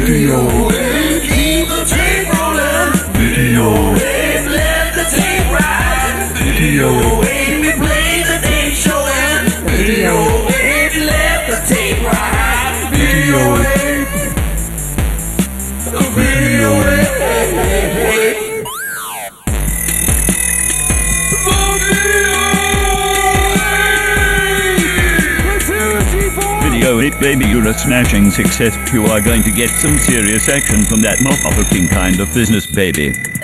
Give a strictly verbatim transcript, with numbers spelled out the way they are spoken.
Videoape, keep the tape rolling. Videoape, let the tape ride. Videoape, we play the tape showing. Videoape, let the tape ride. Videoape, Videoape. Videoape, baby, you're a smashing success. You are going to get some serious action from that motherfucking kind of business, baby.